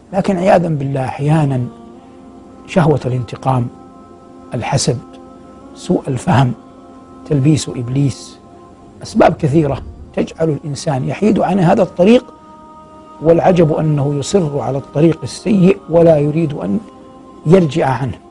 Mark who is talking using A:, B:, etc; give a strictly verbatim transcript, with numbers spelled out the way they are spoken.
A: لكن عياذا بالله أحيانا شهوة الانتقام، الحسد، سوء الفهم، تلبيس إبليس، أسباب كثيرة تجعل الإنسان يحيد عن هذا الطريق، والعجب أنه يصر على الطريق السيء ولا يريد أن يرجع عنه.